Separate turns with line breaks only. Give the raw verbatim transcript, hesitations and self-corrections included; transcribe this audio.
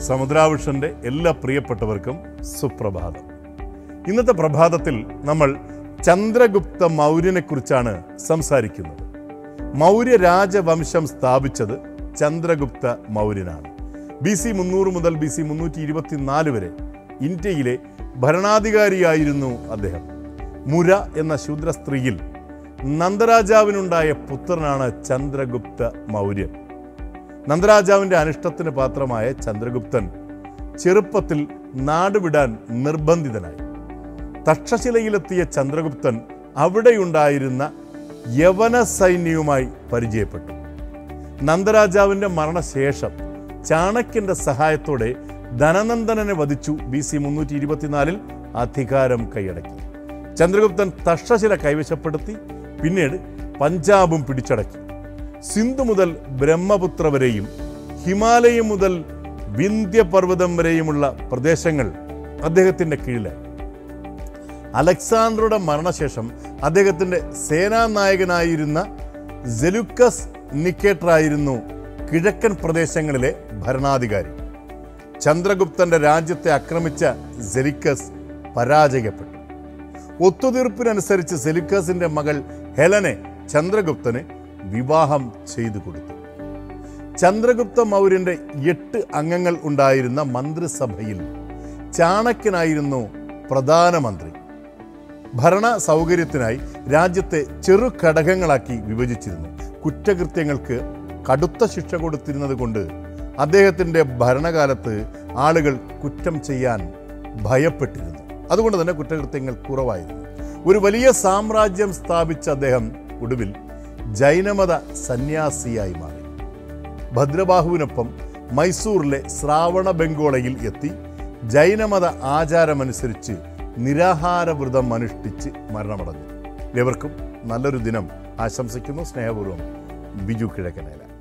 സമുദ്ര വിഷന്റെ എല്ലാ പ്രിയപ്പെട്ടവർക്കും സുപ്രഭാതം. ഇന്നത്തെ പ്രഭാതത്തിൽ നമ്മൾ ചന്ദ്രഗുപ്ത മൗര്യനെ കുറിച്ചാണ് സംസാരിക്കുന്നത്. മൗര്യ രാജവംശം സ്ഥാപിച്ചത് ചന്ദ്രഗുപ്ത മൗര്യനാണ്. ബി സി മുന്നൂറ് മുതൽ ബി സി മുന്നൂറ്റി ഇരുപത്തിനാല് വരെ ഇന്ത്യയിലെ ഭരണാധികാരിയായിരുന്നു അദ്ദേഹം. മുര എന്ന ശൂദ്ര സ്ത്രീയിൽ നന്ദരാജാവിനുണ്ടായ പുത്രനാണ് ചന്ദ്രഗുപ്ത മൗര്യൻ. നന്ദരാജാവിൻ്റെ അനിഷ്ടത്തിന് പാത്രമായ ചന്ദ്രഗുപ്തൻ ചെറുപ്പത്തിൽ നാടുവിടാൻ നിർബന്ധിതനായി. തക്ഷശിലയിലെത്തിയ ചന്ദ്രഗുപ്തൻ അവിടെയുണ്ടായിരുന്ന യവന സൈന്യവുമായി പരിചയപ്പെട്ടു. നന്ദരാജാവിൻ്റെ മരണശേഷം ചാണക്യന്റെ സഹായത്തോടെ ധനനന്ദനനെ വധിച്ചു ബി സി മുന്നൂറ്റി ഇരുപത്തിനാലിൽ അധികാരം കൈയടക്കി. ചന്ദ്രഗുപ്തൻ തക്ഷശില കൈവശപ്പെടുത്തി. പിന്നീട് പഞ്ചാബും പിടിച്ചടക്കി. സിന്ധു മുതൽ ബ്രഹ്മപുത്ര വരെയും ഹിമാലയം മുതൽ വിന്ധ്യപർവ്വതം വരെയുമുള്ള പ്രദേശങ്ങൾ അദ്ദേഹത്തിൻ്റെ കീഴിലായി. അലക്സാണ്ടറുടെ മരണശേഷം അദ്ദേഹത്തിൻ്റെ സേനാനായകനായിരുന്ന സെലൂക്കസ് നിക്കേറ്ററായിരുന്നു കിഴക്കൻ പ്രദേശങ്ങളിലെ ഭരണാധികാരി. ചന്ദ്രഗുപ്തന്റെ രാജ്യത്തെ ആക്രമിച്ച സെലൂക്കസ് പരാജയപ്പെട്ടു. ഒത്തുതീർപ്പിനനുസരിച്ച് സെലൂക്കസിന്റെ മകൾ ഹെലനെ ചന്ദ്രഗുപ്തന് വിവാഹം ചെയ്തു കൊടുത്തു. ചന്ദ്രഗുപ്ത മൗര്യന്റെ എട്ട് അംഗങ്ങൾ ഉണ്ടായിരുന്ന മന്ത്രിസഭയിൽ ചാണക്യനായിരുന്നു പ്രധാനമന്ത്രി. ഭരണ സൗകര്യത്തിനായി രാജ്യത്തെ ചെറു ഘടകങ്ങളാക്കി വിഭജിച്ചിരുന്നു. കുറ്റകൃത്യങ്ങൾക്ക് കടുത്ത ശിക്ഷ കൊടുത്തിരുന്നത് കൊണ്ട് അദ്ദേഹത്തിൻ്റെ ഭരണകാലത്ത് ആളുകൾ കുറ്റം ചെയ്യാൻ ഭയപ്പെട്ടിരുന്നു. അതുകൊണ്ട് തന്നെ കുറ്റകൃത്യങ്ങൾ കുറവായിരുന്നു. ഒരു വലിയ സാമ്രാജ്യം സ്ഥാപിച്ച അദ്ദേഹം ഒടുവിൽ ജൈനമത സന്യാസിയായി മാറി. ഭദ്രബാഹുവിനൊപ്പം മൈസൂറിലെ ശ്രാവണ ബംഗോളയിൽ എത്തി ജൈനമത ആചാരമനുസരിച്ച് നിരാഹാരവ്രതം അനുഷ്ഠിച്ച് മരണമടഞ്ഞു. ഏവർക്കും നല്ലൊരു ദിനം ആശംസിക്കുന്നു. സ്നേഹപൂർവ്വം ബിജു കിഴക്കനേല.